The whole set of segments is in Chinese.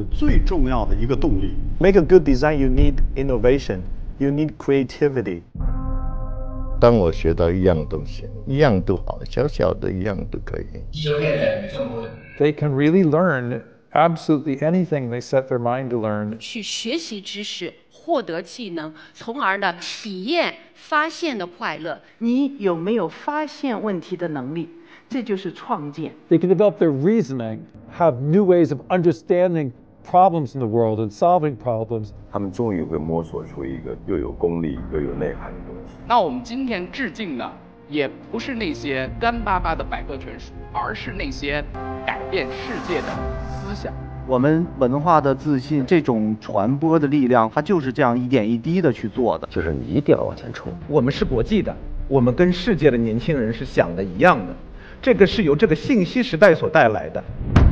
的最重要的一个动力。 Make a good design, you need innovation, you need creativity. 当我学到一样东西，一样都好，小小的一样都可以。 They can really learn absolutely anything they set their mind to learn. 去学习知识，获得技能，从而呢体验发现的快乐。 你有没有发现问题的能力？这就是创建。 They can develop their reasoning, have new ways of understanding problems in the world and solving problems. 他们终于会摸索出一个又有功力又有内涵的东西。 那我们今天致敬的，也不是那些干巴巴的百科全书，而是那些改变世界的思想。 我们文化的自信，这种传播的力量，它就是这样一点一滴的去做的。 就是你一定要往前冲。 我们是国际的，我们跟世界的年轻人是想的一样的，这个是由这个信息时代所带来的。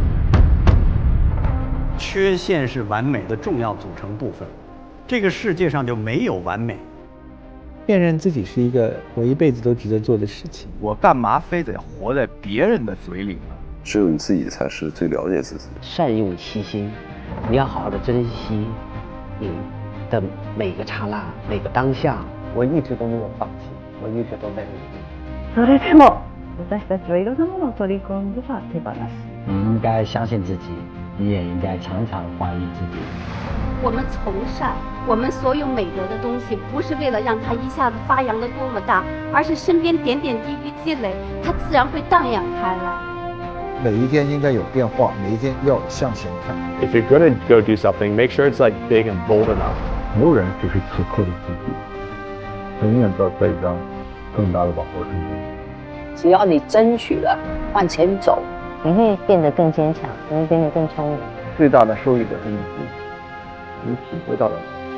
缺陷是完美的重要组成部分，这个世界上就没有完美。 辨认自己是一个我一辈子都值得做的事情。 我干嘛非得活在别人的嘴里呢？ 只有你自己才是最了解自己。 善用细心，你要好好的珍惜你的每个刹那、每个当下。 我一直都没有放弃，我一直都在努力。 それでも私たちはいろんなものを取り込んでは手放す。 你应该相信自己，你也应该常常怀疑自己。 我们从善，我们所有美德的东西，不是为了让它一下子发扬的多么大，而是身边点点滴滴积累，它自然会荡漾开来。 每一天应该有变化，每一天要向前看。 If you're gonna go do something, make sure it's like big and bold enough. 没有人就是此刻的自己，永远都要在一张更大的网络上。 只要你争取了，往前走， 你会变得更坚强，你会变得更聪明。 最大的受益者是你自己，你体会到了。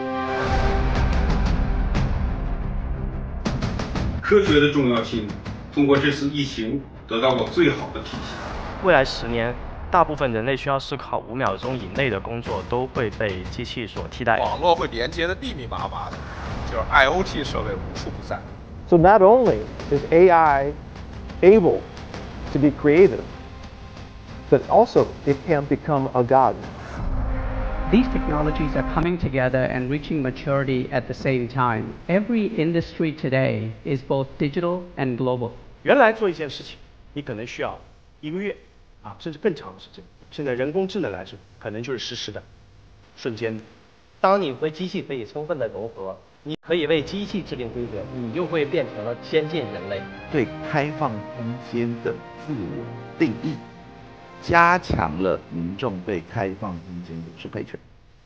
科学的重要性，通过这次疫情得到了最好的体现。 未来10年，大部分人类需要思考5秒钟以内的工作都会被机器所替代。 网络会连接的密密麻麻的，就是 IoT 设备无处不在。 So not only is AI able to be creative, but also it can become a god. These technologies are coming together and reaching maturity at the same time. Every industry today is both digital and global. 原来做一件事情，你可能需要1个月甚至更长的时间。现在人工智能来说，可能就是实时的、瞬间的。 当你和机器可以充分的融合，你可以为机器制定规则，你就会变成了先进人类。 对开放空间的自我定义，加强了民众对开放空间的支配权。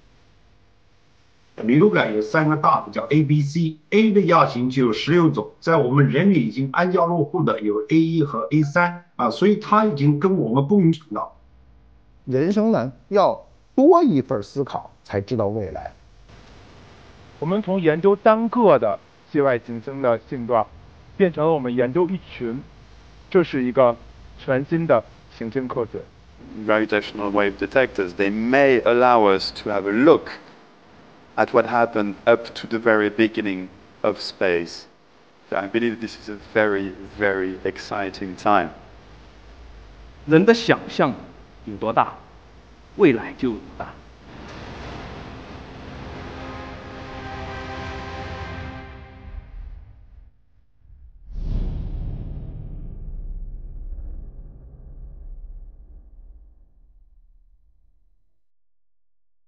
流感有3个大的叫 A、B、C。A 的亚型就有16种，在我们人里已经安家落户的有 A1和 A3所以它已经跟我们不影响了。 人生呢，要多一份思考，才知道未来。 我们从研究单个的界外行星的性状，变成了我们研究一群，这是一个全新的行星科学。 Gravitational wave detectors, they may allow us to have a look at what happened up to the very beginning of space. So I believe this is a very, very exciting time. 人的想象有多大，未来就有多大。